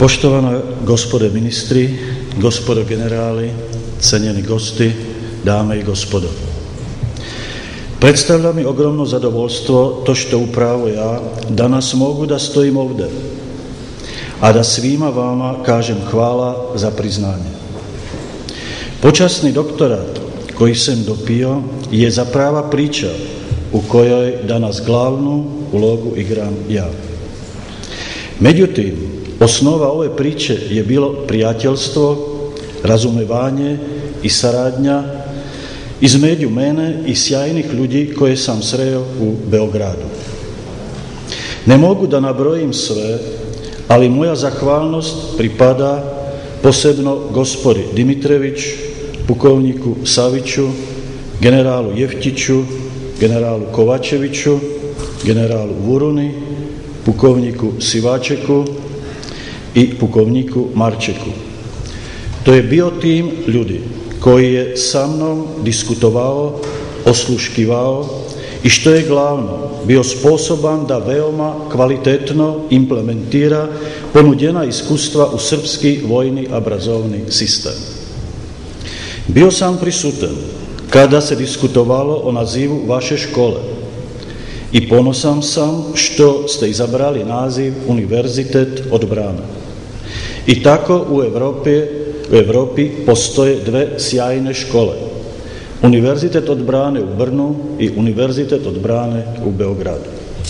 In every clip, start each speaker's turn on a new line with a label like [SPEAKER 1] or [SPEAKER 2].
[SPEAKER 1] Poštovana gospode ministri, gospodo generáli, cenjeni gosti, dáme i gospodo. Predstavlja mi ogromno zadovoljstvo to što upravo ja danas mogu da stojim ovde, a da svima vama kažem hvala za priznanje. Počasni doktorat koji sam dopio je zaprava priča u kojoj danas glavnu ulogu igram ja. Međutim, osnova ove priče je bilo prijateljstvo, razumevanje i saradnja između mene i sjajnih ljudi koje sam sreo u Beogradu. Ne mogu da nabrojim sve, ali moja zahvalnost pripada posebno gospodi Dimitrević, pukovniku Saviću, generalu Jeftiću, generalu Kovačeviću, generalu Vuruni, pukovniku Sivačeku i pukovniku Marčeku. To je bio tim ljudi koji je sa mnom diskutovao, osluškivao i što je glavno, bio sposoban da veoma kvalitetno implementira ponuđena iskustva u srpski vojni obrazovni sistem. Bio sam prisutan kada se diskutovalo o nazivu vaše škole i ponosan sam što ste izabrali naziv Univerzitet odbrane. I tako u Evropi postoje dve sjajne škole. Univerzitet odbrane u Brnu i Univerzitet odbrane u Beogradu.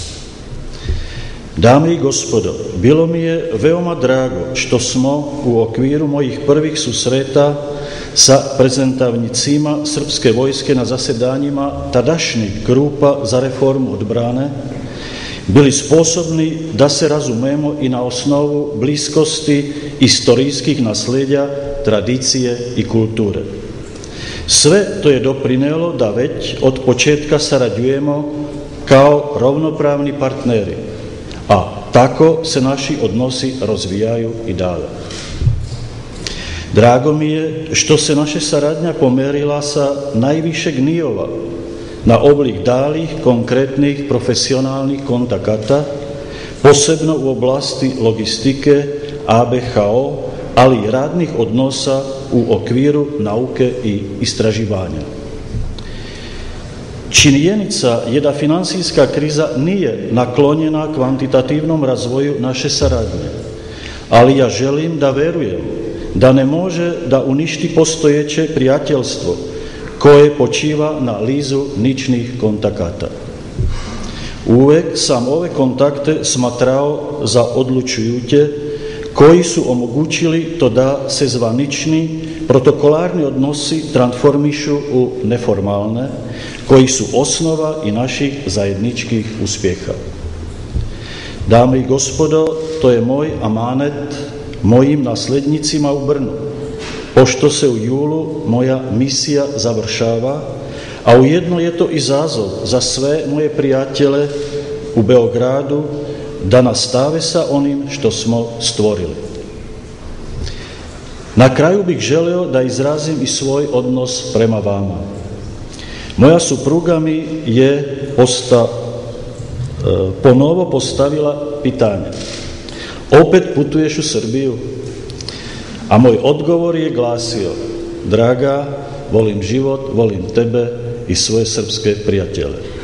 [SPEAKER 1] Dame i gospodo, bilo mi je veoma drago što smo u okviru mojih prvih susreta sa predstavnicima srpske vojske na zasedanjima tadašnjih grupa za reformu odbrane bili sposobni da se razumemo i na osnovu bliskosti istorijskih nasljeđa, tradicije i kulture. Sve to je doprinelo da već od početka sarađujemo kao ravnopravni partneri, a tako se naši odnosi razvijaju i dalje. Drago mi je što se naša saradnja pomerila sa najvišeg nivoa na oblik dalih konkretnih profesionalnih kontakata, posebno u oblasti logistike, ABHO, ali i radnih odnosa u okviru nauke i istraživanja. Činjenica je da financijska kriza nije naklonjena kvantitativnom razvoju naše saradnje, ali ja želim da verujem da ne može da uništi postojeće prijateljstvo koje počiva na lizu ničnih kontakata. Uvek sam ove kontakte smatrao za odlučujuće, koji su omogućili to da se zvanični protokolarni odnosi transformišu u neformalne, koji su osnova i naših zajedničkih uspjeha. Dame i gospodo, to je moj amanet mojim naslednicima u Brnu, pošto se u julu moja misija završava, a ujedno je to izazov za sve moje prijatelje u Beogradu da nastave sa onim što smo stvorili. Na kraju bih želeo da izrazim i svoj odnos prema vama. Moja supruga mi je ponovo postavila pitanje: opet putuješ u Srbiju? A moj odgovor je glasio: draga, volim život, volim tebe i svoje srpske prijatelje.